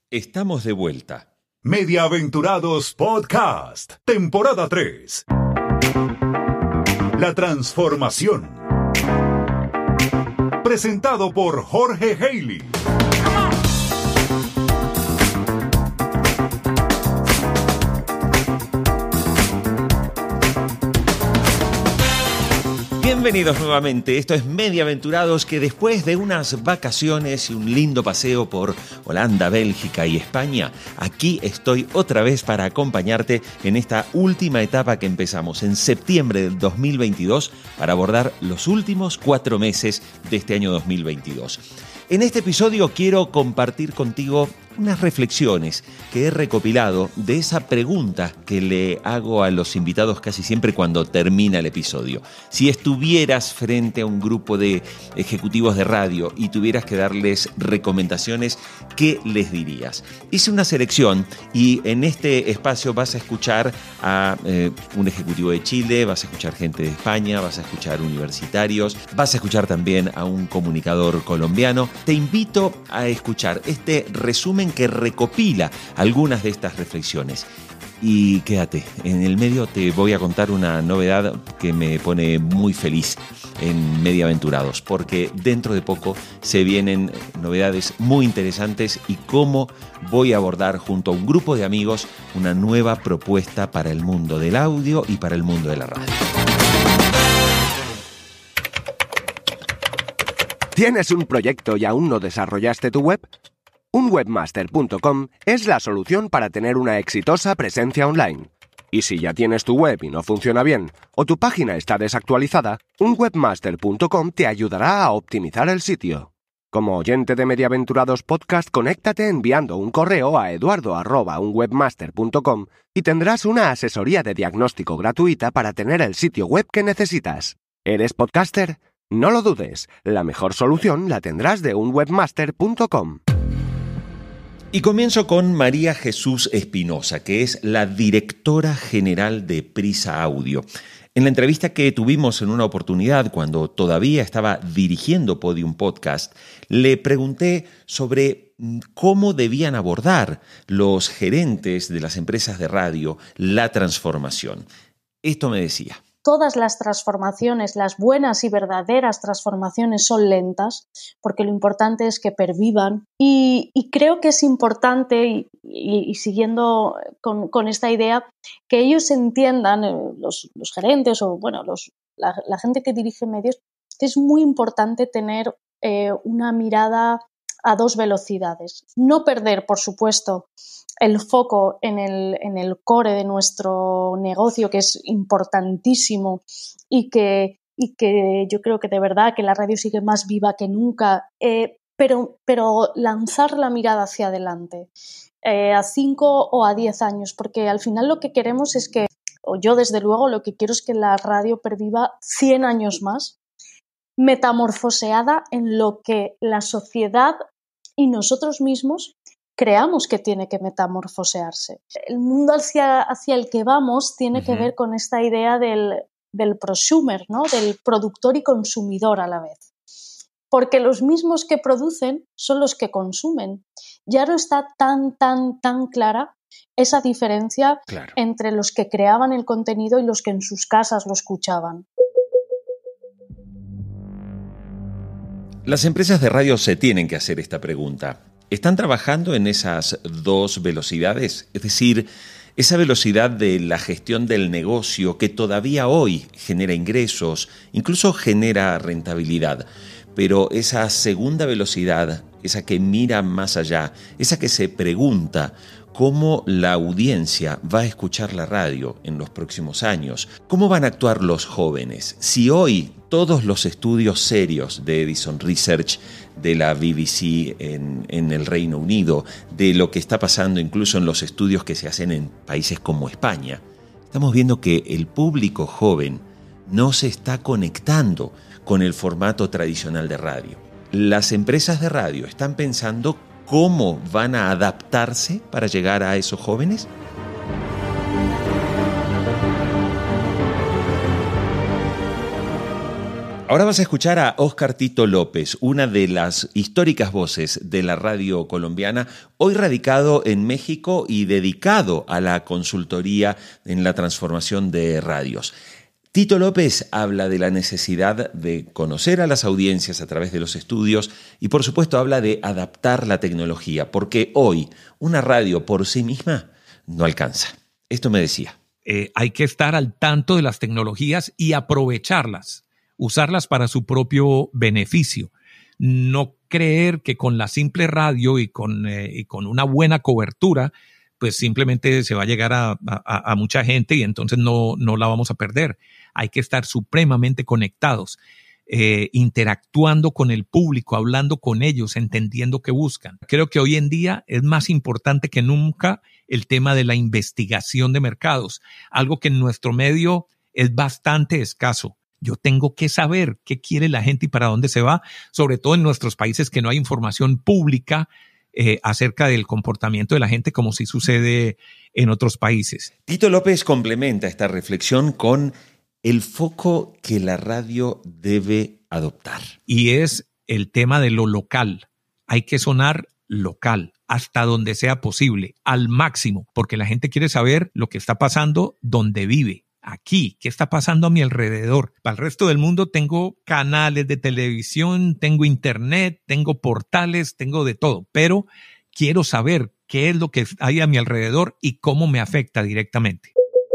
Estamos de vuelta. Mediaventurados Podcast, temporada 3. La transformación. Presentado por Jorge Haley. Bienvenidos nuevamente, esto es Mediaventurados, que después de unas vacaciones y un lindo paseo por Holanda, Bélgica y España, aquí estoy otra vez para acompañarte en esta última etapa que empezamos en septiembre del 2022 para abordar los últimos 4 meses de este año 2022. En este episodio quiero compartir contigo unas reflexiones que he recopilado de esa pregunta que le hago a los invitados casi siempre cuando termina el episodio. Si estuvieras frente a un grupo de ejecutivos de radio y tuvieras que darles recomendaciones, ¿qué les dirías? Hice una selección y en este espacio vas a escuchar a un ejecutivo de Chile, vas a escuchar gente de España, vas a escuchar universitarios, vas a escuchar también a un comunicador colombiano. Te invito a escuchar este resumen que recopila algunas de estas reflexiones. Y quédate, en el medio te voy a contar una novedad que me pone muy feliz en Mediaventurados, porque dentro de poco se vienen novedades muy interesantes y cómo voy a abordar junto a un grupo de amigos una nueva propuesta para el mundo del audio y para el mundo de la radio. ¿Tienes un proyecto y aún no desarrollaste tu web? Unwebmaster.com es la solución para tener una exitosa presencia online. Y si ya tienes tu web y no funciona bien, o tu página está desactualizada, Unwebmaster.com te ayudará a optimizar el sitio. Como oyente de Mediaventurados Podcast, conéctate enviando un correo a eduardo@unwebmaster.com y tendrás una asesoría de diagnóstico gratuita para tener el sitio web que necesitas. ¿Eres podcaster? No lo dudes, la mejor solución la tendrás de Unwebmaster.com. Y comienzo con María Jesús Espinosa, que es la directora general de Prisa Audio. En la entrevista que tuvimos en una oportunidad, cuando todavía estaba dirigiendo Podium Podcast, le pregunté sobre cómo debían abordar los gerentes de las empresas de radio la transformación. Esto me decía. Todas las transformaciones, las buenas y verdaderas transformaciones son lentas, porque lo importante es que pervivan. Y creo que es importante, y siguiendo con esta idea, que ellos entiendan, los gerentes o bueno, la gente que dirige medios, que es muy importante tener una mirada a 2 velocidades. No perder, por supuesto, el foco en el core de nuestro negocio, que es importantísimo y que yo creo que de verdad que la radio sigue más viva que nunca, pero lanzar la mirada hacia adelante, a 5 o a 10 años, porque al final lo que queremos es que, o yo desde luego lo que quiero es que la radio perviva 100 años más, metamorfoseada en lo que la sociedad y nosotros mismos creamos que tiene que metamorfosearse. El mundo hacia el que vamos tiene que ver con esta idea del prosumer, ¿no? Del productor y consumidor a la vez. Porque los mismos que producen son los que consumen. Ya no está tan clara esa diferencia entre los que creaban el contenido y los que en sus casas lo escuchaban. Las empresas de radio se tienen que hacer esta pregunta. ¿Están trabajando en esas 2 velocidades? Es decir, esa velocidad de la gestión del negocio que todavía hoy genera ingresos, incluso genera rentabilidad, pero esa segunda velocidad, esa que mira más allá, esa que se pregunta cómo la audiencia va a escuchar la radio en los próximos años, cómo van a actuar los jóvenes. Si hoy todos los estudios serios de Edison Research, de la BBC en el Reino Unido, de lo que está pasando incluso en los estudios que se hacen en países como España, estamos viendo que el público joven no se está conectando con el formato tradicional de radio. Las empresas de radio están pensando cómo van a adaptarse para llegar a esos jóvenes. Ahora vas a escuchar a Óscar Tito López, una de las históricas voces de la radio colombiana, hoy radicado en México y dedicado a la consultoría en la transformación de radios. Tito López habla de la necesidad de conocer a las audiencias a través de los estudios y, por supuesto, habla de adaptar la tecnología, porque hoy una radio por sí misma no alcanza. Esto me decía. Hay que estar al tanto de las tecnologías y aprovecharlas. Usarlas para su propio beneficio. No creer que con la simple radio y con una buena cobertura, pues simplemente se va a llegar a mucha gente y entonces no la vamos a perder. Hay que estar supremamente conectados, interactuando con el público, hablando con ellos, entendiendo qué buscan. Creo que hoy en día es más importante que nunca el tema de la investigación de mercados, algo que en nuestro medio es bastante escaso. Yo tengo que saber qué quiere la gente y para dónde se va, sobre todo en nuestros países que no hay información pública acerca del comportamiento de la gente como sí sucede en otros países. Tito López complementa esta reflexión con el foco que la radio debe adoptar. Y es el tema de lo local. Hay que sonar local hasta donde sea posible, al máximo, porque la gente quiere saber lo que está pasando donde vive. Aquí, ¿qué está pasando a mi alrededor? Para el resto del mundo tengo canales de televisión, tengo internet, tengo portales, tengo de todo, pero quiero saber qué es lo que hay a mi alrededor y cómo me afecta directamente.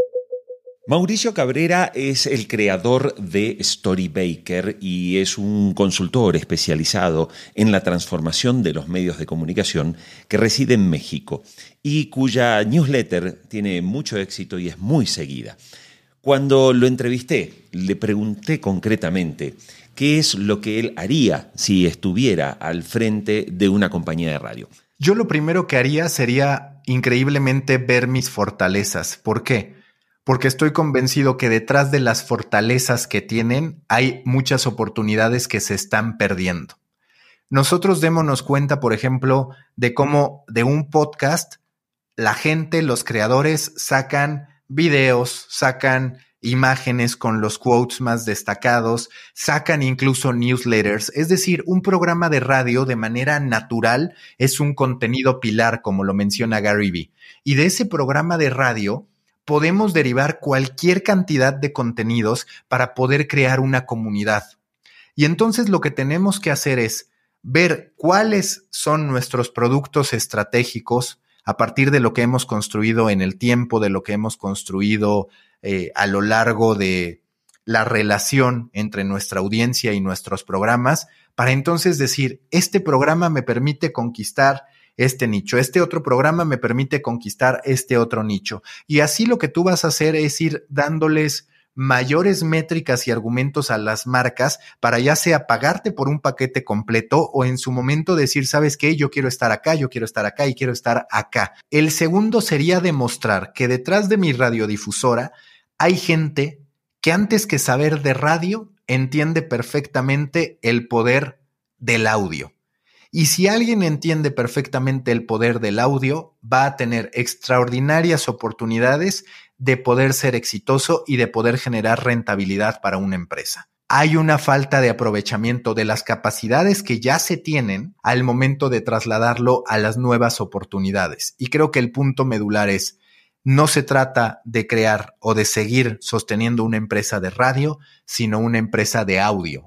Mauricio Cabrera es el creador de Storybaker y es un consultor especializado en la transformación de los medios de comunicación que reside en México y cuya newsletter tiene mucho éxito y es muy seguida. Cuando lo entrevisté, le pregunté concretamente qué es lo que él haría si estuviera al frente de una compañía de radio. Yo lo primero que haría sería increíblemente ver mis fortalezas. ¿Por qué? Porque estoy convencido que detrás de las fortalezas que tienen hay muchas oportunidades que se están perdiendo. Nosotros démonos cuenta, por ejemplo, de cómo de un podcast la gente, los creadores, sacan videos, sacan imágenes con los quotes más destacados, sacan incluso newsletters, es decir, un programa de radio de manera natural es un contenido pilar, como lo menciona Gary Vee. Y de ese programa de radio podemos derivar cualquier cantidad de contenidos para poder crear una comunidad. Y entonces lo que tenemos que hacer es ver cuáles son nuestros productos estratégicos a partir de lo que hemos construido en el tiempo, de lo que hemos construido a lo largo de la relación entre nuestra audiencia y nuestros programas, para entonces decir, este programa me permite conquistar este nicho, este otro programa me permite conquistar este otro nicho. Y así lo que tú vas a hacer es ir dándoles mayores métricas y argumentos a las marcas para ya sea pagarte por un paquete completo o en su momento decir, ¿sabes qué? Yo quiero estar acá, yo quiero estar acá y quiero estar acá. El segundo sería demostrar que detrás de mi radiodifusora hay gente que antes que saber de radio entiende perfectamente el poder del audio. Y si alguien entiende perfectamente el poder del audio, va a tener extraordinarias oportunidades de poder ser exitoso y de poder generar rentabilidad para una empresa. Hay una falta de aprovechamiento de las capacidades que ya se tienen al momento de trasladarlo a las nuevas oportunidades. Y creo que el punto medular es, no se trata de crear o de seguir sosteniendo una empresa de radio, sino una empresa de audio.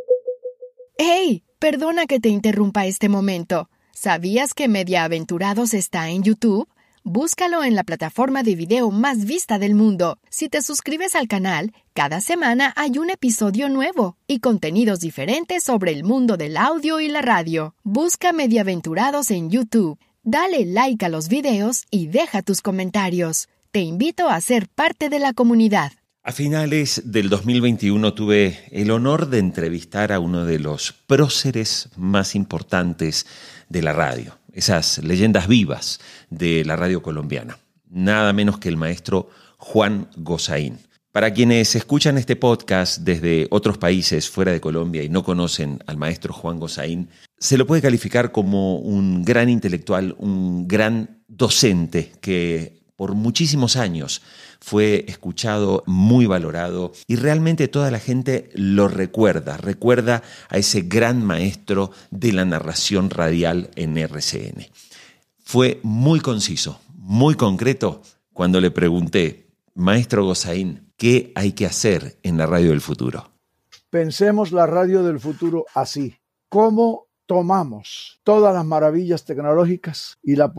¡Hey! Perdona que te interrumpa este momento. ¿Sabías que Mediaaventurados está en YouTube? Búscalo en la plataforma de video más vista del mundo. Si te suscribes al canal, cada semana hay un episodio nuevo y contenidos diferentes sobre el mundo del audio y la radio. Busca Mediaaventurados en YouTube. Dale like a los videos y deja tus comentarios. Te invito a ser parte de la comunidad. A finales del 2021 tuve el honor de entrevistar a uno de los próceres más importantes de la radio, esas leyendas vivas de la radio colombiana, nada menos que el maestro Juan Gosaín. Para quienes escuchan este podcast desde otros países fuera de Colombia y no conocen al maestro Juan Gosaín, se lo puede calificar como un gran intelectual, un gran docente que por muchísimos años fue escuchado, muy valorado, y realmente toda la gente lo recuerda a ese gran maestro de la narración radial en RCN. Fue muy conciso, muy concreto cuando le pregunté, maestro Gosaín, ¿qué hay que hacer en la radio del futuro? Pensemos la radio del futuro así. ¿Cómo tomamos todas las maravillas tecnológicas y las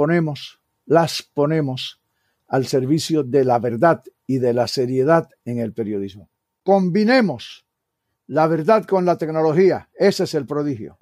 ponemos al servicio de la verdad y de la seriedad en el periodismo? Combinemos la verdad con la tecnología. Ese es el prodigio.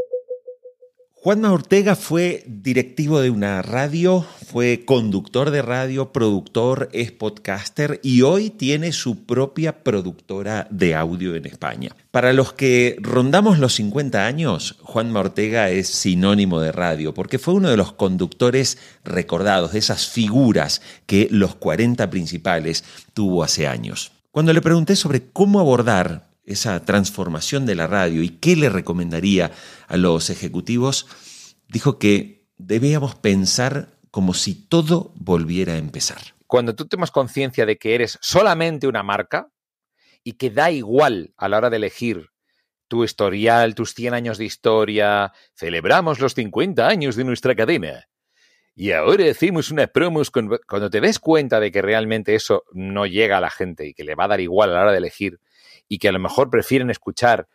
Juanma Ortega fue directivo de una radio, fue conductor de radio, productor, es podcaster y hoy tiene su propia productora de audio en España. Para los que rondamos los 50 años, Juanma Ortega es sinónimo de radio porque fue uno de los conductores recordados, de esas figuras que Los 40 Principales tuvo hace años. Cuando le pregunté sobre cómo abordar esa transformación de la radio y qué le recomendaría a los ejecutivos, dijo que debíamos pensar como si todo volviera a empezar. Cuando tú tomas conciencia de que eres solamente una marca y que da igual a la hora de elegir tu historial, tus 100 años de historia, celebramos los 50 años de nuestra cadena y ahora hacemos unas promos, cuando te des cuenta de que realmente eso no llega a la gente y que le va a dar igual a la hora de elegir, y que a lo mejor prefieren escuchar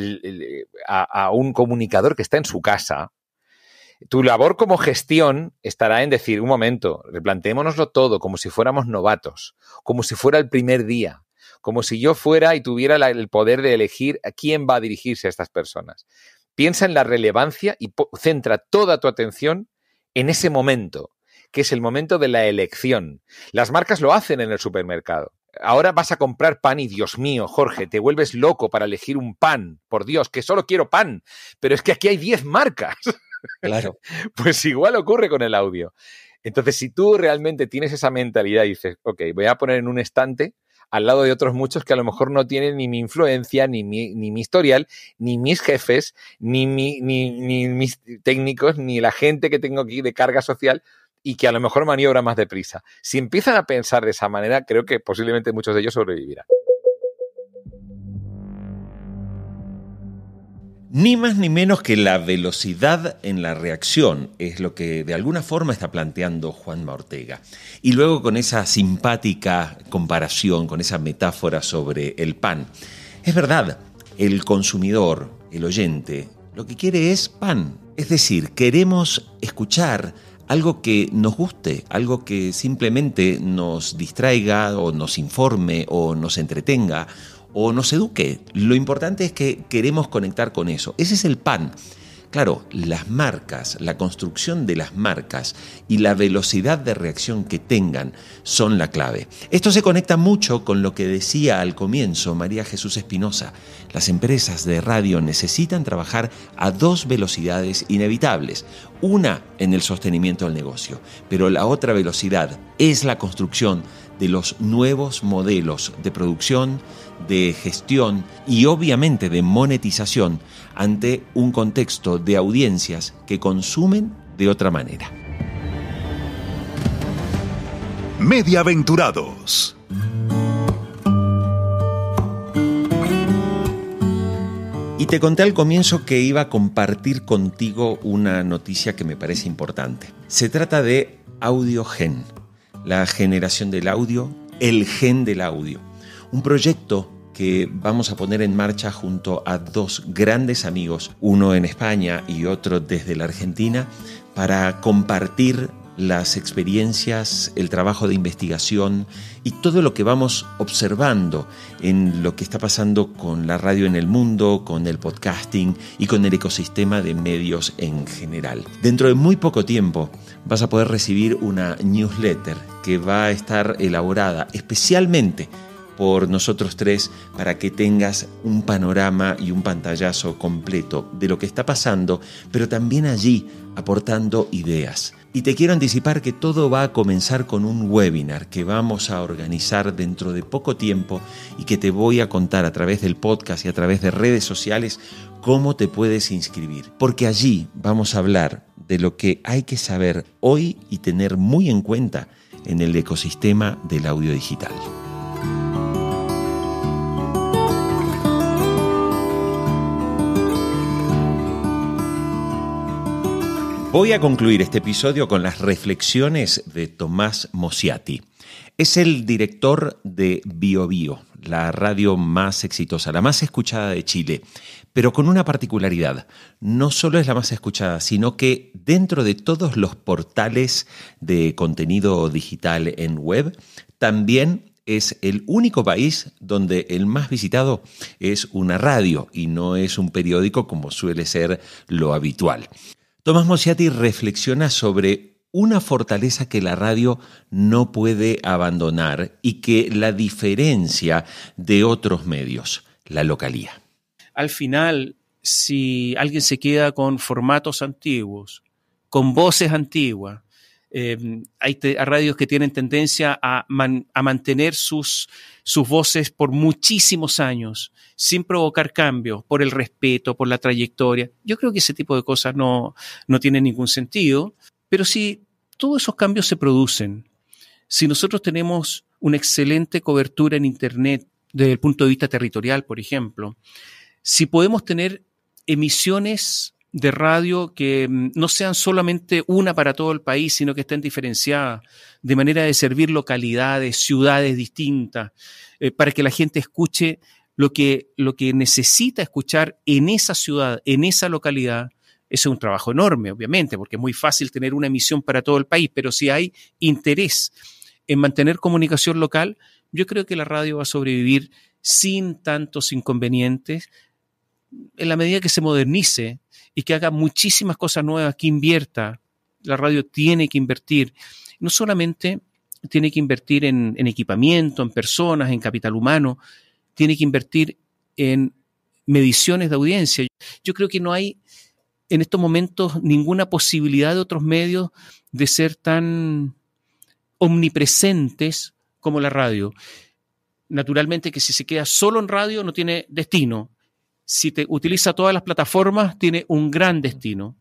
a un comunicador que está en su casa, tu labor como gestión estará en decir, un momento, replanteémonoslo todo como si fuéramos novatos, como si fuera el primer día, como si yo fuera y tuviera el poder de elegir a quién va a dirigirse a estas personas. Piensa en la relevancia y centra toda tu atención en ese momento, que es el momento de la elección. Las marcas lo hacen en el supermercado. Ahora vas a comprar pan y, Dios mío, Jorge, te vuelves loco para elegir un pan. Por Dios, que solo quiero pan. Pero es que aquí hay 10 marcas. Claro. Pues igual ocurre con el audio. Entonces, si tú realmente tienes esa mentalidad y dices, ok, voy a poner en un estante al lado de otros muchos que a lo mejor no tienen ni mi influencia, ni mi historial, ni mis jefes, ni mis técnicos, ni la gente que tengo aquí de carga social, y que a lo mejor maniobra más deprisa. Si empiezan a pensar de esa manera, creo que posiblemente muchos de ellos sobrevivirán. Ni más ni menos que la velocidad en la reacción es lo que de alguna forma está planteando Juanma Ortega. Y luego con esa simpática comparación, con esa metáfora sobre el pan. Es verdad, el consumidor, el oyente, lo que quiere es pan. Es decir, queremos escuchar algo que nos guste, algo que simplemente nos distraiga o nos informe o nos entretenga o nos eduque. Lo importante es que queremos conectar con eso. Ese es el pan. Claro, las marcas, la construcción de las marcas y la velocidad de reacción que tengan son la clave. Esto se conecta mucho con lo que decía al comienzo María Jesús Espinosa. Las empresas de radio necesitan trabajar a 2 velocidades inevitables. Una en el sostenimiento del negocio, pero la otra velocidad es la construcción de los nuevos modelos de producción, de gestión y obviamente de monetización ante un contexto de audiencias que consumen de otra manera. Mediaventurados. Y te conté al comienzo que iba a compartir contigo una noticia que me parece importante. Se trata de AudioGen, la generación del audio, el gen del audio. Un proyecto que vamos a poner en marcha junto a 2 grandes amigos, uno en España y otro desde la Argentina, para compartir las experiencias, el trabajo de investigación y todo lo que vamos observando en lo que está pasando con la radio en el mundo, con el podcasting y con el ecosistema de medios en general. Dentro de muy poco tiempo vas a poder recibir una newsletter que va a estar elaborada especialmente por nosotros 3 para que tengas un panorama y un pantallazo completo de lo que está pasando, pero también allí aportando ideas. Y te quiero anticipar que todo va a comenzar con un webinar que vamos a organizar dentro de poco tiempo y que te voy a contar a través del podcast y a través de redes sociales cómo te puedes inscribir. Porque allí vamos a hablar de lo que hay que saber hoy y tener muy en cuenta en el ecosistema del audio digital. Voy a concluir este episodio con las reflexiones de Tomás Mosiati. Es el director de BioBio, la radio más exitosa, la más escuchada de Chile, pero con una particularidad. No solo es la más escuchada, sino que dentro de todos los portales de contenido digital en web, también es el único país donde el más visitado es una radio y no es un periódico como suele ser lo habitual. Tomás Mosiati reflexiona sobre una fortaleza que la radio no puede abandonar y que la diferencia de otros medios, la localía. Al final, si alguien se queda con formatos antiguos, con voces antiguas, hay radios que tienen tendencia a mantener sus voces por muchísimos años, sin provocar cambios, por el respeto, por la trayectoria. Yo creo que ese tipo de cosas no tienen ningún sentido, pero si todos esos cambios se producen, si nosotros tenemos una excelente cobertura en Internet desde el punto de vista territorial, por ejemplo, si podemos tener emisiones de radio que no sean solamente una para todo el país, sino que estén diferenciadas de manera de servir localidades, ciudades distintas, para que la gente escuche lo que necesita escuchar en esa ciudad, en esa localidad. Eso es un trabajo enorme, obviamente, porque es muy fácil tener una emisión para todo el país, pero si hay interés en mantener comunicación local, yo creo que la radio va a sobrevivir sin tantos inconvenientes en la medida que se modernice y que haga muchísimas cosas nuevas, que invierta. La radio tiene que invertir. No solamente tiene que invertir en equipamiento, en personas, en capital humano, tiene que invertir en mediciones de audiencia. Yo creo que no hay en estos momentos ninguna posibilidad de otros medios de ser tan omnipresentes como la radio. Naturalmente que si se queda solo en radio no tiene destino. Si te utiliza todas las plataformas, tiene un gran destino.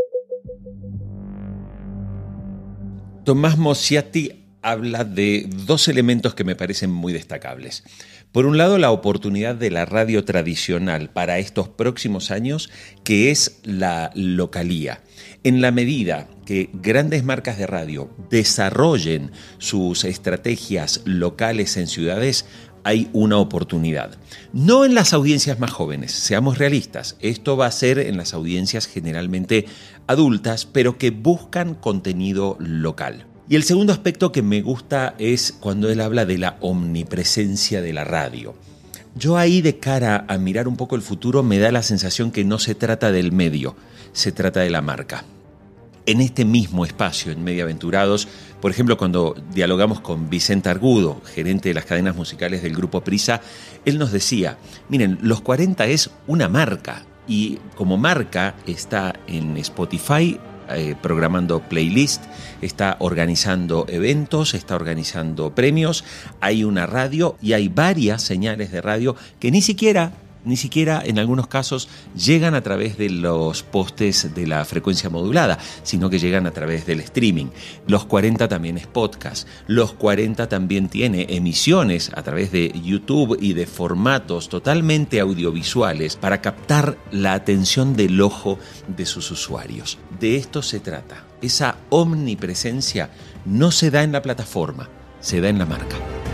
Tomás Mosiati habla de dos elementos que me parecen muy destacables. Por un lado, la oportunidad de la radio tradicional para estos próximos años, que es la localía. En la medida que grandes marcas de radio desarrollen sus estrategias locales en ciudades, hay una oportunidad. No en las audiencias más jóvenes, seamos realistas. Esto va a ser en las audiencias generalmente adultas, pero que buscan contenido local. Y el segundo aspecto que me gusta es cuando él habla de la omnipresencia de la radio. Yo ahí, de cara a mirar un poco el futuro, me da la sensación que no se trata del medio, se trata de la marca. En este mismo espacio, en Mediaventurados, por ejemplo, cuando dialogamos con Vicente Argudo, gerente de las cadenas musicales del Grupo Prisa, él nos decía, miren, Los 40 es una marca y como marca está en Spotify programando playlist, está organizando eventos, está organizando premios, hay una radio y hay varias señales de radio que ni siquiera en algunos casos llegan a través de los postes de la frecuencia modulada, sino que llegan a través del streaming. Los 40 también es podcast. Los 40 también tiene emisiones a través de YouTube y de formatos totalmente audiovisuales para captar la atención del ojo de sus usuarios. De esto se trata. Esa omnipresencia no se da en la plataforma, se da en la marca.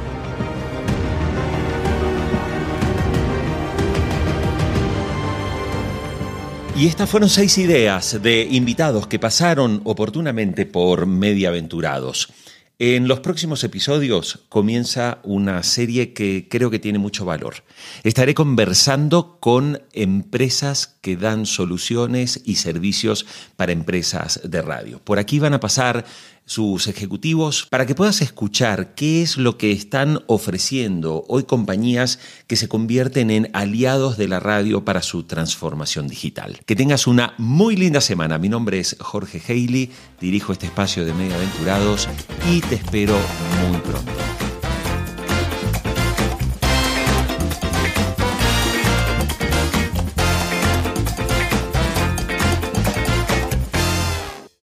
Y estas fueron 6 ideas de invitados que pasaron oportunamente por Mediaventurados. En los próximos episodios comienza una serie que creo que tiene mucho valor. Estaré conversando con empresas que dan soluciones y servicios para empresas de radio. Por aquí van a pasar sus ejecutivos para que puedas escuchar qué es lo que están ofreciendo hoy compañías que se convierten en aliados de la radio para su transformación digital. Que tengas una muy linda semana. Mi nombre es Jorge Haley, dirijo este espacio de Mediaventurados y te espero muy pronto.